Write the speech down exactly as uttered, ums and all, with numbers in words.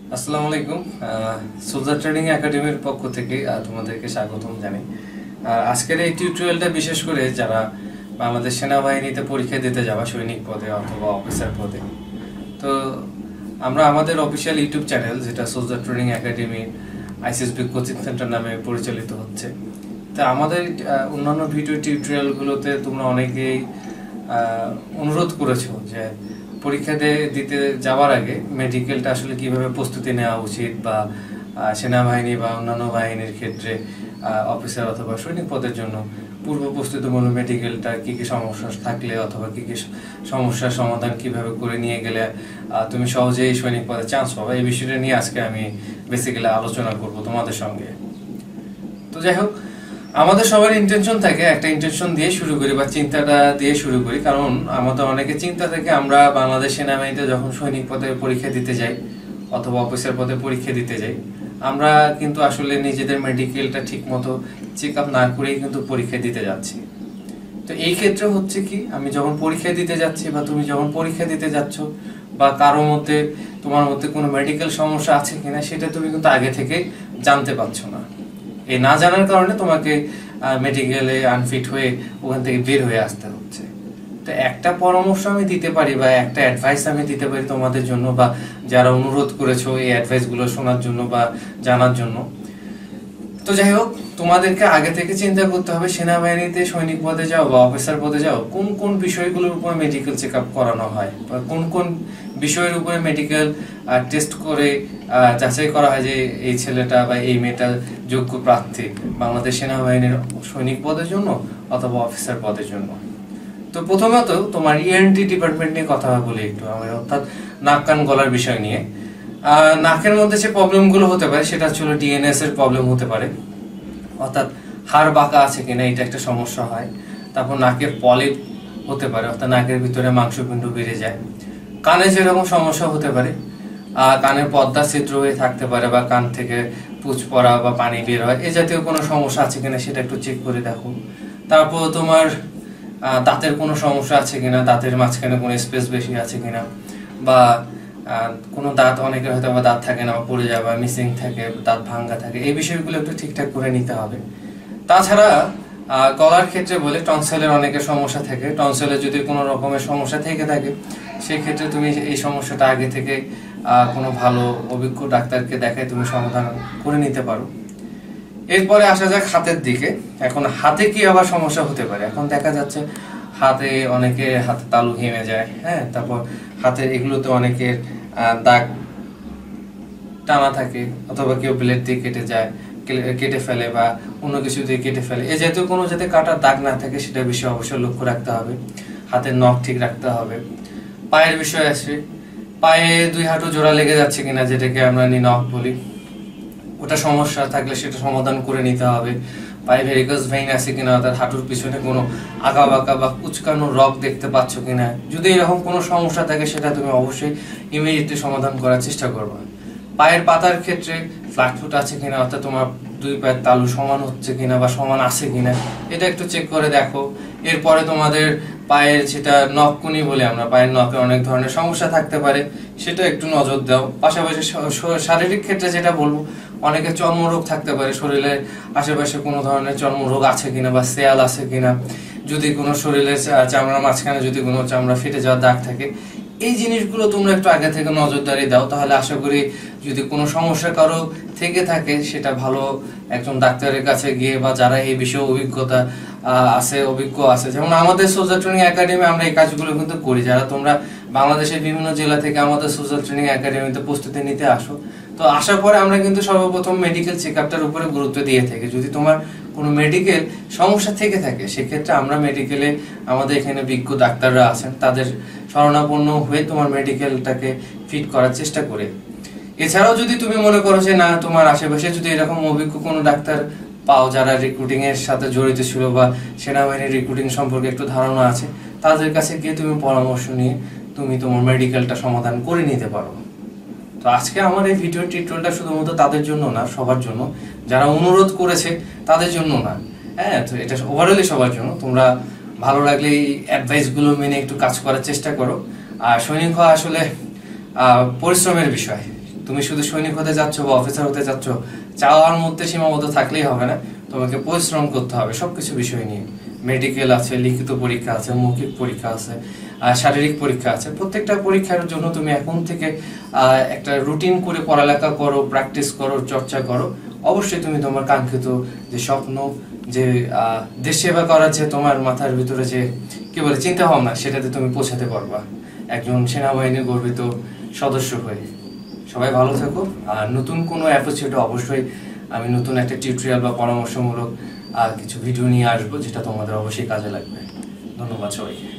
আসসালামু আলাইকুম। Soldier training একাডেমির পক্ষ থেকে তোমাদেরকে স্বাগতম জানাই। আজকের এই টিউটোরিয়ালটা বিশেষ করে যারা বাংলাদেশ সেনাবাহিনীতে পরীক্ষা দিতে যাবা সৈনিক পদে অথবা অফিসার পদে, তো আমরা আমাদের অফিসিয়াল ইউটিউব চ্যানেল যেটা soldier training academy ICSB coaching centre নামে পরিচালিত হচ্ছে, তা আমাদের অন্যান্য ভিডিও টিউটোরিয়ালগুলোতে তোমরা অনেকেই অনুরোধ করেছো যে পরীক্ষা দিতে যাওয়ার আগে মেডিকেলটা আসলে কিভাবে প্রস্তুতি নেওয়া উচিত, বা সেনাবাহিনী বা অন্যান্য বাহিনীর ক্ষেত্রে অফিসার অথবা সৈনিক পদের জন্য পূর্ব প্রস্তুতিমূলক মেডিকেলটা কী কী সমস্যা থাকলে অথবা কী কী সমস্যার সমাধান কিভাবে করে নিয়ে গেলে তুমি সহজেই সৈনিক পদে চান্স পাবে, এই বিষয়টা নিয়ে আজকে আমি বেসিক্যালি আলোচনা করব তোমাদের সঙ্গে। তো যাই হোক, আমাদের সবার ইন্টেনশন থাকে একটা ইন্টেনশন দিয়ে শুরু করি বা চিন্তাটা দিয়ে শুরু করি, কারণ আমাদের অনেকে চিন্তা থেকে আমরা বাংলাদেশ সেনাবাহিনীতে যখন সৈনিক পদে পরীক্ষা দিতে যাই অথবা অফিসার পদে পরীক্ষা দিতে যাই, আমরা কিন্তু আসলে নিজেদের মেডিকেলটা ঠিক মতো চেক আপ না করেই কিন্তু পরীক্ষা দিতে যাচ্ছি। তো এই ক্ষেত্রে হচ্ছে কি, আমি যখন পরীক্ষা দিতে যাচ্ছি বা তুমি যখন পরীক্ষা দিতে যাচ্ছ বা কারোর মধ্যে তোমার মধ্যে কোনো মেডিকেল সমস্যা আছে কিনা সেটা তুমি কিন্তু আগে থেকে জানতে পারছো না। এই না জানার কারণে তোমাকে মেডিকেলে আনফিট হয়ে ওখান থেকে বের হয়ে আসতে হচ্ছে। তো একটা পরামর্শ আমি দিতে পারি বা একটা অ্যাডভাইস আমি দিতে পারি তোমাদের জন্য, বা যারা অনুরোধ করেছো এই অ্যাডভাইসগুলো শোনার জন্য বা জানার জন্য। তো যাই হোক, তোমাদেরকে আগে থেকে চিন্তা করতে হবে সেনাবাহিনীতে সৈনিক পদে যাও বা অফিসার পদে যাও কোন কোন বিষয়গুলোর উপর মেডিকেল চেক আপ করানো হয়, বা কোন কোন বিষয়ের উপরে মেডিকেল টেস্ট করে যাচাই করা হয় যে এই ছেলেটা বা এই মেয়েটা যোগ্য প্রার্থী বাংলাদেশ সেনাবাহিনীর সৈনিক পদের জন্য অথবা অফিসার পদের জন্য। তো প্রথমত তোমার ইএনটি ডিপার্টমেন্ট নিয়ে কথা বলি একটু আমি, অর্থাৎ নাক কান গলার বিষয় নিয়ে। নাকের মধ্যে যে প্রবলেমগুলো হতে পারে সেটা হচ্ছে ডিএনএস এর প্রবলেম হতে পারে, অর্থাৎ হাড় বাঁকা আছে কিনা এটা একটা সমস্যা হয়। তারপর নাকের পলিপ হতে পারে, অর্থাৎ নাকের ভিতরে মাংসপিণ্ড বেড়ে যায়। কানে যেরকম সমস্যা হতে পারে, কানের পর্দা ছিদ্র হয়ে থাকতে পারে, বা কান থেকে পুঁজ পড়া বা পানি বের হয়, এ জাতীয় কোনো সমস্যা আছে কিনা সেটা একটু চেক করে দেখো। তারপর তোমার দাঁতের কোনো সমস্যা আছে কিনা, দাঁতের মাঝখানে কোনো স্পেস বেশি আছে কিনা, বা কোনো দাঁত অনেকের হয়তো বা দাঁত থাকে না, পড়ে যায় বা মিসিং থাকে, দাঁত ভাঙ্গা থাকে, এই বিষয়গুলো একটু ঠিকঠাক করে নিতে হবে। তাছাড়া গলার ক্ষেত্রে বলে টনসিলের অনেকের সমস্যা থাকে, টনসিলের যদি কোনো রকমের সমস্যা থেকে থাকে সেক্ষেত্রে তুমি এই সমস্যাটা আগে থেকে কোনো ভালো অভিজ্ঞ ডাক্তারকে দেখায় তুমি সমাধান করে নিতে পারো। এরপরে আসা যাক হাতের দিকে। এখন হাতে কি আবার সমস্যা হতে পারে, এখন দেখা যাচ্ছে হাতে অনেকে হাতে তালু ঘেমে যায়, হ্যাঁ, তারপর হাতের এগুলোতে অনেকের দাগ টানা থাকে, অথবা কেউ ব্লেড দিয়ে কেটে যায় কেটে ফেলে বা অন্য কিছু দিয়ে কেটে ফেলে, এ জাতীয় কোনো যাতে কাটার দাগ না থাকে সেটা বিষয়ে অবশ্যই লক্ষ্য রাখতে হবে। হাতের নখ ঠিক রাখতে হবে। পায়ের বিষয় আছে, পায়ে দুই হাঁটু জোড়া লেগে যাচ্ছে কিনা যেটাকে আমরা নখ বলি, ওটা সমস্যা থাকলে সেটা সমাধান করে নিতে হবে। পায়ে ভেরিকোজ ভেইন আছে কিনা, অর্থাৎ হাঁটুর পিছনে কোনো আঁকা বাঁকা বা কুচকানো রগ দেখতে পাচ্ছ কিনা, যদি এরকম কোনো সমস্যা থাকে সেটা তুমি অবশ্যই ইমিডিয়েটলি সমাধান করার চেষ্টা করবে। পায়ের পাতার ক্ষেত্রে ফ্ল্যাট ফুট আছে কিনা, অর্থাৎ তোমার দুই পায়ের তালু সমান হচ্ছে কিনা বা সমান আছে কিনা এটা একটু চেক করে দেখো। এরপরে তোমাদের পায়ের যেটা নখকুনি বলে আমরা, পায়ের নখে অনেক ধরনের সমস্যা থাকতে পারে, সেটা একটু নজর দাও। পাশাপাশি শারীরিক ক্ষেত্রে যেটা বলবো, অনেকের চর্মরোগ থাকতে পারে, শরীরের আশেপাশে কোনো ধরনের চর্মরোগ আছে কিনা বা সেয়াল আছে কিনা, যদি কোনো শরীরের চামড়ার মাঝখানে যদি কোনো চামড়া ফেটে যাওয়ার দাগ থাকে, এই জিনিসগুলো তোমরা একটু আগে থেকে নজরদারি দাও। তাহলে আশা করি যদি কোনো সমস্যা কারো থেকে থাকে সেটা ভালো একজন ডাক্তারের কাছে গিয়ে, বা যারা এই বিষয়ে অভিজ্ঞতা আছে অভিজ্ঞ আছে, যেমন আমাদের সোলজার ট্রেনিং একাডেমি আমরা এই কাজগুলো কিন্তু করি। যারা তোমরা বাংলাদেশের বিভিন্ন জেলা থেকে আমাদের সোলজার ট্রেনিং একাডেমিতে প্রস্তুতি নিতে আসো, তো আসার পরে আমরা কিন্তু সর্বপ্রথম মেডিকেল চেক আপটার উপরে গুরুত্ব দিয়ে থাকি। যদি তোমার কোনো মেডিকেল সমস্যা থেকে থাকে সেক্ষেত্রে আমরা মেডিকেলে আমাদের এখানে বিজ্ঞ ডাক্তাররা আছেন, তাদের শরণাপন্ন হয়ে তোমার মেডিকেলটাকে ফিট করার চেষ্টা করে। এছাড়াও যদি তুমি মনে করো যে না, তোমার আশেপাশে যদি এরকম অভিজ্ঞ কোনো ডাক্তার পাও যারা রিক্রুটিং এর সাথে জড়িত ছিল বা সেনাবাহিনীর রিক্রুটিং সম্পর্কে একটু ধারণা আছে, তাদের কাছে গিয়ে তুমি পরামর্শ নিয়ে তুমি তোমার মেডিকেলটা সমাধান করে নিতে পারো। তো আজকে আমার এই ভিডিও টিউটোরিয়ালটা শুধুমাত্র তাদের জন্য না, সবার জন্য, যারা অনুরোধ করেছে তাদের জন্য না, হ্যাঁ, তো এটা ওভারঅলি সবার জন্য। তোমরা ভালো লাগলে এই অ্যাডভাইসগুলো মেনে একটু কাজ করার চেষ্টা করো। আর সৈনিক হওয়া আসলে পরিশ্রমের বিষয়, তুমি শুধু সৈনিক হতে যাচ্ছ বা অফিসার হতে যাচ্ছ, চাওয়ার মধ্যে সীমাবদ্ধ থাকলেই হবে না, তোমাকে পরিশ্রম করতে হবে সবকিছু বিষয় নিয়ে। মেডিকেল আছে, লিখিত পরীক্ষা আছে, মৌখিক পরীক্ষা আছে, শারীরিক পরীক্ষা আছে। প্রত্যেকটা পরীক্ষার জন্য তুমি এখন থেকে একটা রুটিন করে পড়ালেখা করো, প্র্যাকটিস করো, চর্চা করো। অবশ্যই তুমি তোমার কাঙ্ক্ষিত যে স্বপ্ন, যে দেশ সেবা করার যে তোমার মাথার ভিতরে যে কি বলে চিন্তা ভাবনা, সেটাতে তুমি পৌঁছাতে পারবা একজন সেনাবাহিনীর গর্বিত সদস্য হয়ে। সবাই ভালো থাকো। আর নতুন কোনো এপিসোডে অবশ্যই আমি নতুন একটা টিউটোরিয়াল বা পরামর্শমূলক কিছু ভিডিও নিয়ে আসবো, যেটা তোমাদের অবশ্যই কাজে লাগবে। ধন্যবাদ সবাইকে।